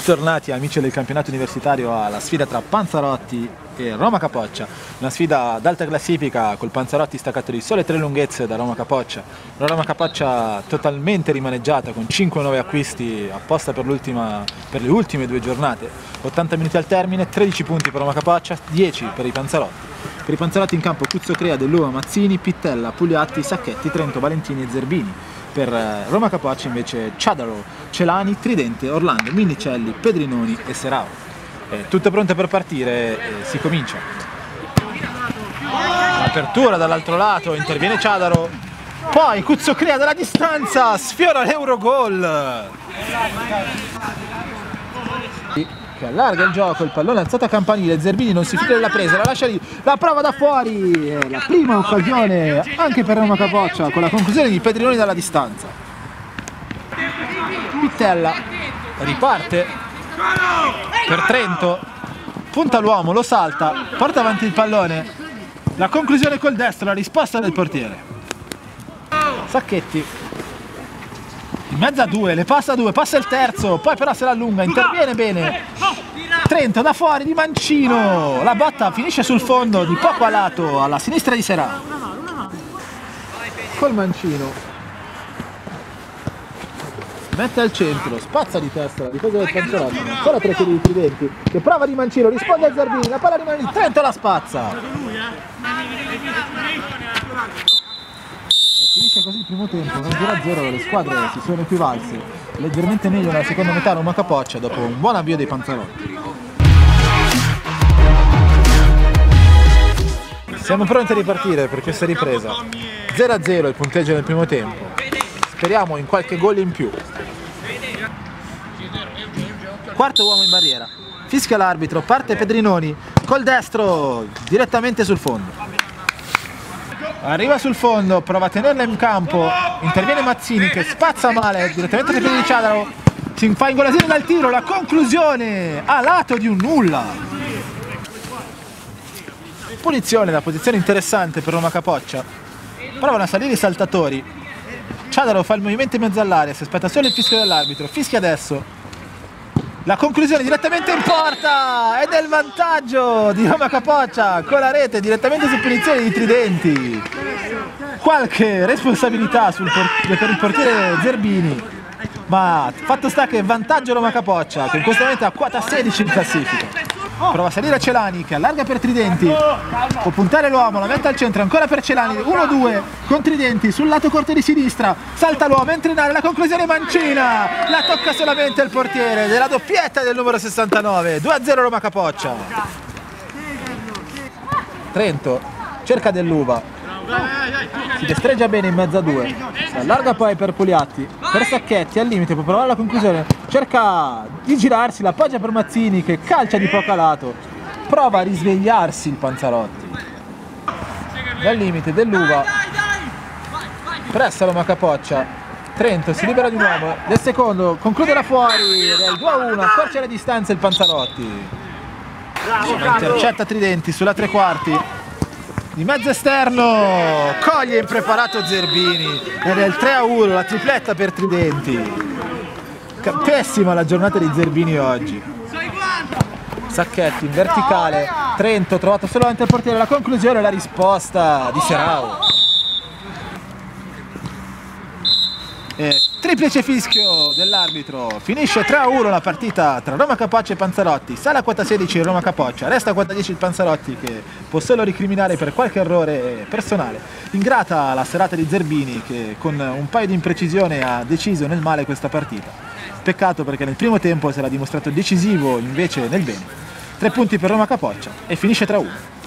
Bentornati amici del campionato universitario alla sfida tra Panzarotti e Roma Capoccia, una sfida ad alta classifica col Panzarotti staccato di sole 3 lunghezze da Roma Capoccia, la Roma Capoccia totalmente rimaneggiata con 5 nuovi acquisti apposta per le ultime 2 giornate, 80 minuti al termine, 13 punti per Roma Capoccia, 10 per i Panzarotti. Per i Panzarotti in campo Cuzzo Crea, Dell'Uva, Mazzini, Pittella, Pugliatti, Sacchetti, Trento, Valentini e Zerbini. Per Roma Capoccia invece Ciadaro, Celani, Tridente, Orlando, Minicelli, Pedrinoni e Serao. Tutto pronto per partire, si comincia. Apertura dall'altro lato, interviene Ciadaro, poi Cuzzo Crea dalla distanza, sfiora l'Eurogol! Che allarga il gioco, il pallone alzato a campanile, Zerbini non si fida della presa, la lascia lì, la prova da fuori, la prima occasione anche per Roma Capoccia con la conclusione di Pedrinoni dalla distanza. Pittella riparte per Trento, punta l'uomo, lo salta, porta avanti il pallone, la conclusione col destro, la risposta del portiere. Sacchetti in mezzo a 2, le passa 2, passa il terzo, poi però se la allunga, interviene bene Trento da fuori di mancino, la botta finisce sul fondo di poco a lato alla sinistra di Serao col mancino, mette al centro, spazza di testa la difesa del Panzarotti, ancora 3 tiri di Tridenti che prova di mancino, risponde a Zerbini, la palla rimane lì, Trento la spazza. Finisce così il primo tempo, 0-0, le squadre si sono equivalse, leggermente meglio nella seconda metà Roma Capoccia dopo un buon avvio dei Panzarotti. Siamo pronti a ripartire per questa ripresa, 0-0 il punteggio del primo tempo, speriamo in qualche gol in più. Quarto uomo in barriera, fischia l'arbitro, parte Pedrinoni col destro direttamente sul fondo. Arriva sul fondo, prova a tenerla in campo, interviene Mazzini che spazza male direttamente ai piedi di Ciadaro, si fa ingolosire dal tiro, la conclusione a lato di un nulla. Punizione da posizione interessante per Roma Capoccia, provano a salire i saltatori, Ciadaro fa il movimento in mezzo all'area, si aspetta solo il fischio dell'arbitro, fischia adesso. La conclusione direttamente in porta ed è il vantaggio di Roma Capoccia con la rete direttamente su punizione di Tridenti. Qualche responsabilità per il portiere Zerbini, ma fatto sta che vantaggio Roma Capoccia che in questo momento ha quota 16 in classifica. Prova a salire a Celani che allarga per Tridenti, può puntare l'uomo, la mette al centro ancora per Celani, 1-2 con Tridenti sul lato corto di sinistra, salta l'uomo, entra in area, la conclusione mancina, la tocca solamente il portiere della doppietta del numero 69, 2-0 Roma Capoccia. Trento cerca Dell'Uva, si destreggia bene in mezzo a 2, si allarga poi per Pugliatti, per Sacchetti al limite, può provare la conclusione, cerca di girarsi, la appoggia per Mazzini che calcia di poco a lato, prova a risvegliarsi il Panzarotti, dal limite Dell'Uva, pressa Roma Capoccia, Trento si libera di nuovo, del secondo, conclude da fuori, del 2-1, accorcia le distanze il Panzarotti, intercetta Tridenti sulla tre quarti, di mezzo esterno, coglie impreparato Zerbini ed è il 3-1, la tripletta per Tridenti. Pessima la giornata di Zerbini oggi. Sacchetti in verticale, Trento trovato solo davanti al portiere, la conclusione e la risposta di Serao. Triplice fischio dell'arbitro, finisce 3-1 la partita tra Roma Capoccia e Panzarotti, sale a quota 16 Roma Capoccia, resta a quota 10 il Panzarotti che può solo ricriminare per qualche errore personale. Ingrata la serata di Zerbini che con un paio di imprecisione ha deciso nel male questa partita. Peccato perché nel primo tempo si era dimostrato decisivo invece nel bene. 3 punti per Roma Capoccia e finisce 3-1.